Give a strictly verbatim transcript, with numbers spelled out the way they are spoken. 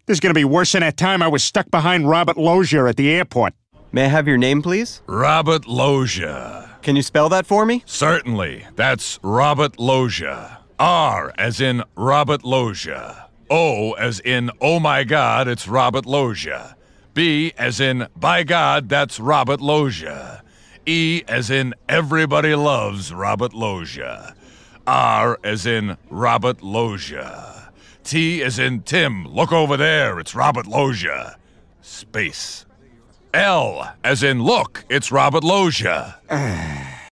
This is gonna be worse than that time I was stuck behind Robert Loggia at the airport. May I have your name, please? Robert Loggia. Can you spell that for me? Certainly. That's Robert Loggia. R as in Robert Loggia. O as in, oh my God, it's Robert Loggia. B as in, by God, that's Robert Loggia. E as in, everybody loves Robert Loggia. R as in, Robert Loggia. T as in, Tim, look over there, it's Robert Loggia. Space. L as in, look, it's Robert Loggia.